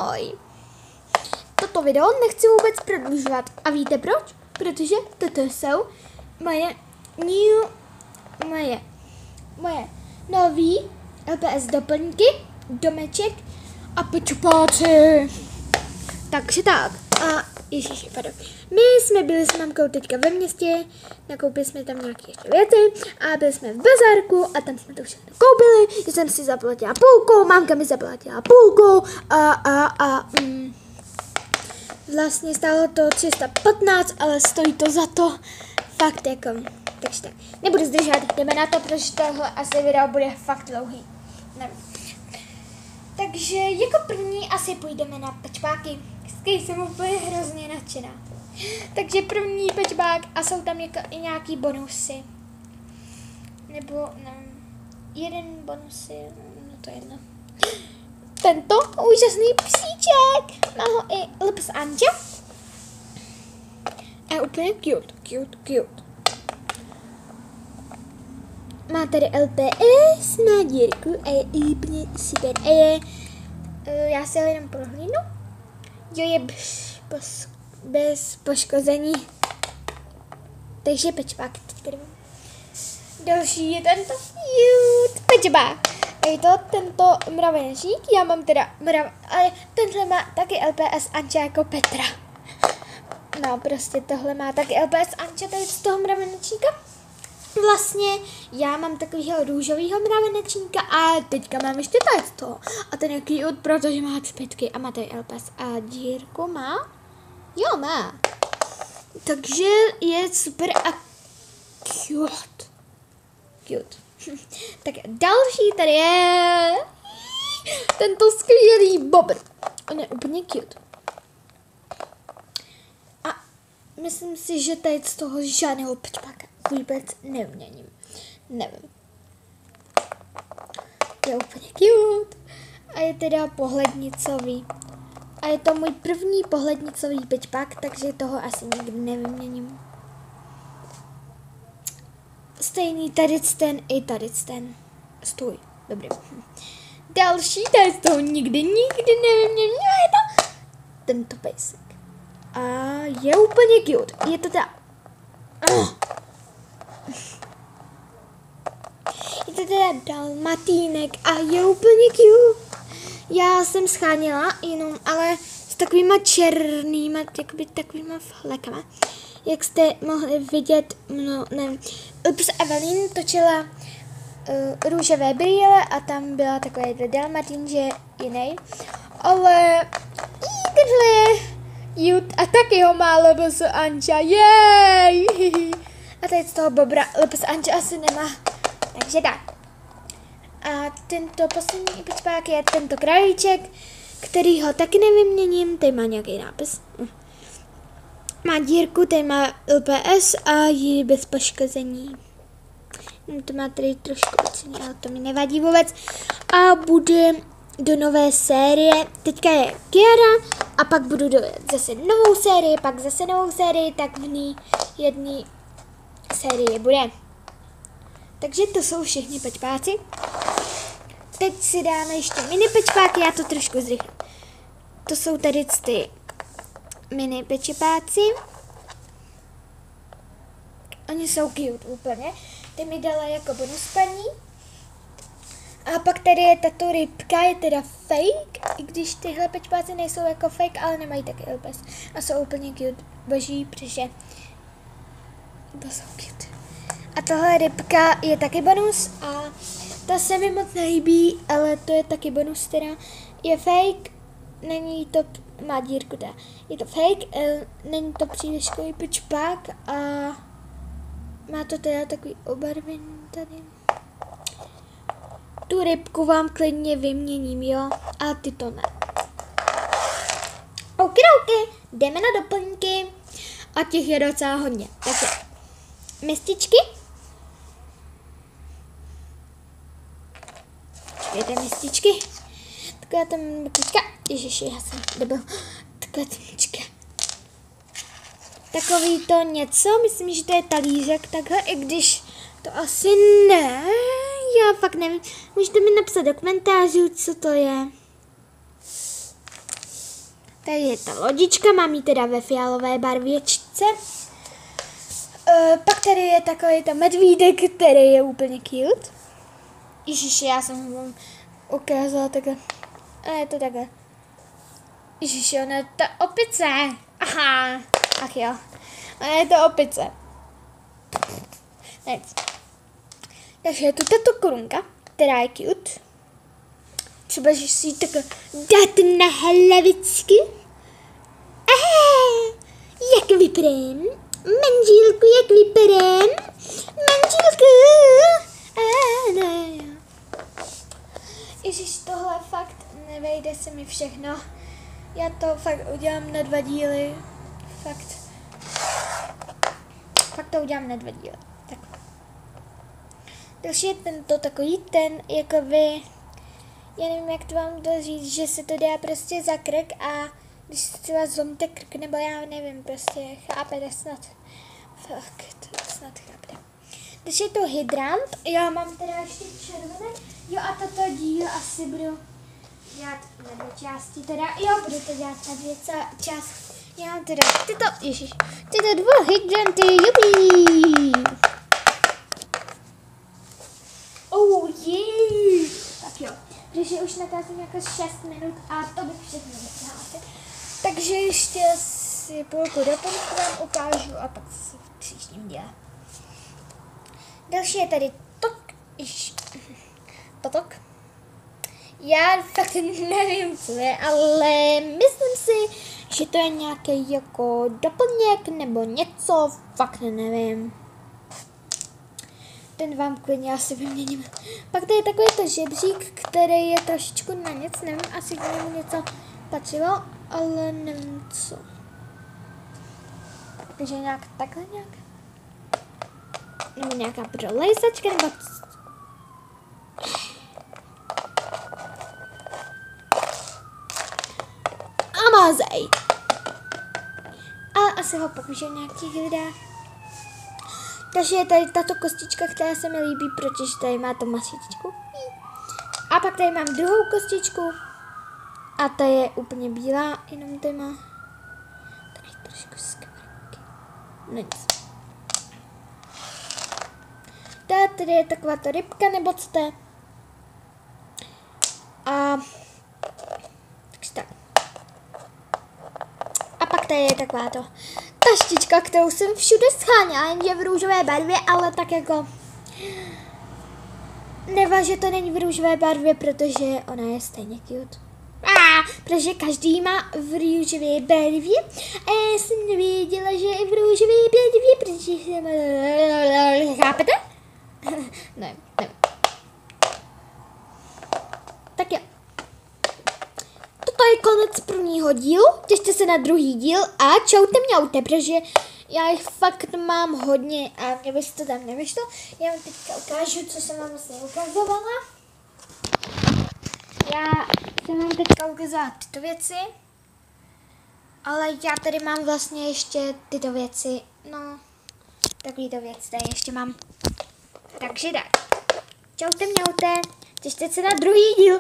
ahoj. Toto video nechci vůbec prodlužovat. A víte proč? Protože toto jsou moje nový LPS doplňky, domeček a pečupáci. Takže tak. A ježiši, pardon. My jsme byli s mamkou teďka ve městě, nakoupili jsme tam nějaké ještě věci a byli jsme v bazárku a tam jsme to všechno koupili. Já jsem si zaplatila půlku, mamka mi zaplatila půlku vlastně stálo to 315, ale stojí to za to. Fakt jako. Takže tak. Nebudu zdržovat, jdeme na to, protože tohle asi video bude fakt dlouhý. Nevím. Takže jako první asi půjdeme na pečpáky, s kterých jsem úplně hrozně nadšená. Takže první pečpák a jsou tam i nějaký bonusy. Nebo nevím, jeden bonusy, no to je jedno. Tento úžasný psíček, má ho i LPS Anča. A je úplně cute. Má tady LPS na dírku a je úplně super. A já se ho jenom prohlídnu. Jo, je bez poškození. Takže pečpák. Další je tento cute pečpák. Je to tento mravenčík. Já mám teda ale tenhle má taky LPS Anča jako Petra. No, prostě tohle má taky LPS Anča tady z toho mravenčíka. Vlastně já mám takovýho růžovýho mravenečníka a teďka mám ještě tady z toho. A ten je cute, protože má zpětky a má tady LPS a dírku má? Jo, má. Takže je super a cute. Tak další tady je tento skvělý bobr. On je úplně cute. A myslím si, že tady z toho žádného pečpáka vůbec neuměním. Nevím. Je úplně cute. A je teda pohlednicový. A je to můj první pohlednicový pečpák, takže toho asi nikdy nevyměním. Stejný tady i tady ten. Stůj. Dobrý. Další, tady z toho nikdy nevyměním. Je to tento pejsek. A je úplně cute. Je to teda dalmatínek a je úplně cute. Já jsem scháněla jenom, ale s takovýma černýma, jakoby takovýma flekama. Jak jste mohli vidět, no nevím, LPS Evelyn točila růžové brýle a tam byla takový dalmatín, že jiný. Ale tenhle je cute a taky ho má LPS Anča, jej! A teď z toho bobra LPS Anča asi nemá, takže tak. A tento poslední pečpák je tento králíček, který ho taky nevyměním, tady má nějaký nápis. Má dírku, tady má LPS a je bez poškození. To má tady trošku ocený, ale to mi nevadí vůbec. A bude do nové série, teďka je Kiara a pak budu do zase novou sérii, pak zase novou sérii, tak v ní jedné série bude. Takže to jsou všichni pečpáci. Teď si dáme ještě mini pečpáky, já to trošku zrychlím. To jsou tady ty mini pečpáci. Oni jsou cute úplně. Ty mi dala jako bonus paní. A pak tady je tato rybka, je teda fake, i když tyhle pečpáci nejsou jako fake, ale nemají taky LPS. A jsou úplně cute, boží, protože to jsou cute. A tohle rybka je taky bonus a ta se mi moc nelíbí, ale to je taky bonus teda. Je fake, není to, má dírku teda. Je to fake, není to příliš takový pečpák a má to teda takový obarvení tady. Tu rybku vám klidně vyměním, jo? A ty to ne. OK, jdeme na doplňky. A těch je docela hodně. Takže mističky. Čekajte, mističky. Taková tam mistička. Ježiši, já jsem debil. Taková mistička. Takový to něco, myslím, že to je talířek takhle, i když to asi ne. Já fakt nevím. Můžete mi napsat do komentářů, co to je. Tady je ta lodička, mám ji teda ve fialové barvěčce. Pak tady je takový ta medvídek, který je úplně cute. Ježiši, já jsem vám ukázala takhle. A je to takhle. Ježiši, ona je ta opice. Aha, ach jo. Ona je to opice. Nic. Takže je tu tato korunka, která je cute. Třeba, že si ji takhle dáte na hlavičky. Jak vypadám? Manželku, jak vypadám? Manželku! Ne. Ježiš, tohle fakt nevejde se mi všechno. Já to fakt udělám na 2 díly. Fakt to udělám na 2 díly. Tak. Další je tento takový ten, jakoby, já nevím, jak to vám říct, že se to dá prostě za krk a když se třeba zlomíte krk, nebo já nevím, prostě chápete snad. Fakt, snad chápete. Když je to hydrant, já mám teda ještě červené, jo a toto díl asi budu dělat na 2 části, teda, jo, budu to dělat na 2 části. Já mám teda tyto 2 hydranty, jupí! Oh yeah! Tak jo, protože už natáčím jako 6 minut a to bych všechno necháte. Takže ještě si půlku doplňku vám ukážu a pak se v příštím díle. Další je tady potok. Já fakt nevím, co je, ale myslím si, že to je nějaký jako doplněk nebo něco, fakt nevím. Ten vám klidně asi vyměním. Pak tady je takový to žebřík, který je trošičku na nic, nevím, asi k němu něco patřilo, ale nevím co. Takže nějak takhle nějak. Nebo nějaká prolejzačka, nebo a mázej. Ale asi ho použiju v nějakých videách. Takže je tady tato kostička, která se mi líbí, protože tady má to masičku. A pak tady mám druhou kostičku. A ta je úplně bílá, jenom tady má tady trošku skvrky. Nic. Tady je taková ta rybka, nebo co to je. A takže tak. A pak tady je taková to taštička, kterou jsem všude scháněla, jenže v růžové barvě, ale tak jako nevá, že to není v růžové barvě, protože ona je stejně cute. Protože každý má v růžové barvě a já jsem nevěděla, že je v růžové barvě, protože jsem... Chápete? Ne. Tak jo. Toto je konec prvního dílu, těšte se na druhý díl a čaute mňaute, protože já jich fakt mám hodně a mě by to tam nevyšlo. Já vám teďka ukážu, co jsem vám vlastně ukazovala. Já jsem vám teďka ukazovala tyto věci, ale já tady mám vlastně ještě tyto věci, no, takovýto věc tady ještě mám. Takže tak, čaute mňaute, těšte se na druhý díl.